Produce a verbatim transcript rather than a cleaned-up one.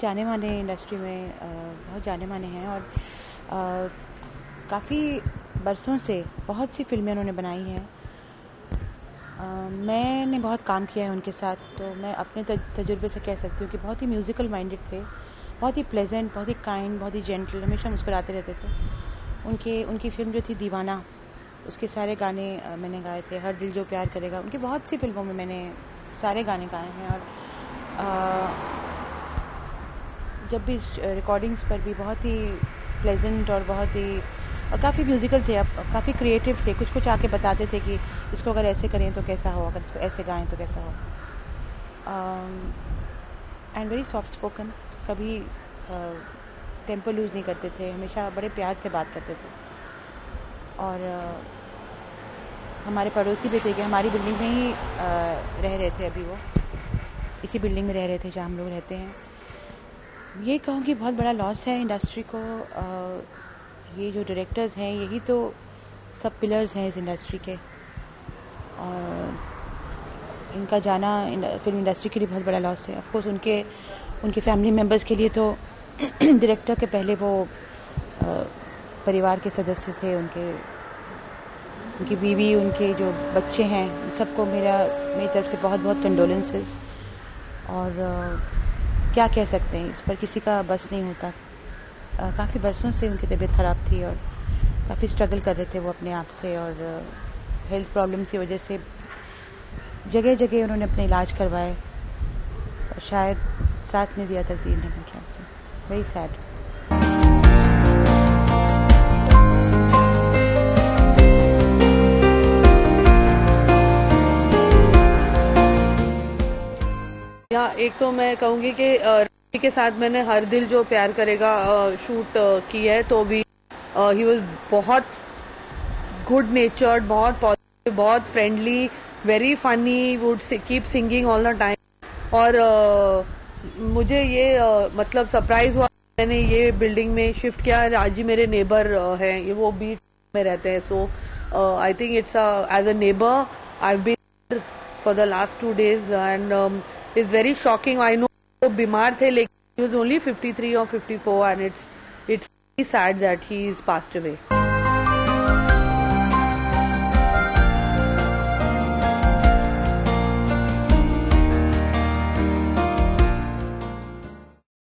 जाने माने इंडस्ट्री में बहुत जाने माने हैं और काफ़ी बरसों से बहुत सी फिल्में उन्होंने बनाई हैं। मैंने बहुत काम किया है उनके साथ, तो मैं अपने तजुर्बे से कह सकती हूँ कि बहुत ही म्यूज़िकल माइंडेड थे, बहुत ही प्लेजेंट, बहुत ही काइंड, बहुत ही जेंटल, हमेशा मुस्कुराते रहते थे। उनके उनकी फ़िल्म जो थी दीवाना, उसके सारे गाने मैंने गाए थे। हर दिल जो प्यार करेगा, उनकी बहुत सी फिल्मों में मैंने सारे गाने गाए हैं। और आ, जब भी रिकॉर्डिंग्स पर भी बहुत ही प्लेजेंट और बहुत ही और काफ़ी म्यूज़िकल थे, अब काफ़ी क्रिएटिव थे। कुछ कुछ आके बताते थे कि इसको अगर ऐसे करें तो कैसा हो, अगर इसको ऐसे गाएं तो कैसा हो। एंड वेरी सॉफ्ट स्पोकन, कभी टेम्पर लूज़ नहीं करते थे, हमेशा बड़े प्यार से बात करते थे। और uh, हमारे पड़ोसी भी थे कि हमारी बिल्डिंग में ही uh, रह रहे थे। अभी वो इसी बिल्डिंग में रह रहे थे जहाँ हम लोग रहते हैं। ये कहूँ कि बहुत बड़ा लॉस है इंडस्ट्री को। uh, ये जो डायरेक्टर्स हैं, यही तो सब पिलर्स हैं इस इंडस्ट्री के, और इनका जाना फिल्म इंडस्ट्री के लिए बहुत बड़ा लॉस है। ऑफ कोर्स उनके उनके फैमिली मेम्बर्स के लिए तो डायरेक्टर के पहले वो आ, परिवार के सदस्य थे, उनके उनकी बीवी, उनके जो बच्चे हैं, सबको मेरा मेरी तरफ से बहुत बहुत कंडोलेंसेस। और आ, क्या कह सकते हैं, इस पर किसी का बस नहीं होता। काफ़ी बरसों से उनकी तबीयत ख़राब थी और काफ़ी स्ट्रगल कर रहे थे वो अपने आप से, और हेल्थ प्रॉब्लम्स की वजह से जगह जगह उन्होंने अपने इलाज करवाए और शायद साथ में दिया तकदीर ने, मेरे ख्याल से। Very sad. या एक तो मैं कहूँगी कि के साथ मैंने हर दिल जो प्यार करेगा शूट की है, तो भी ही वाज बहुत गुड नेचर्ड, बहुत पॉजिटिव, बहुत friendly, very funny, would keep singing all the time. और uh, मुझे ये uh, मतलब सरप्राइज हुआ, मैंने ये बिल्डिंग में शिफ्ट किया। राजी मेरे नेबर uh, हैं, ये वो बीट में रहते हैं। So I think it's as a neighbour I have been for the last two days and it's very shocking. I know वो बीमार थे, लेकिन he was only fifty-three or fifty-four, and it's it's really sad that he's passed away.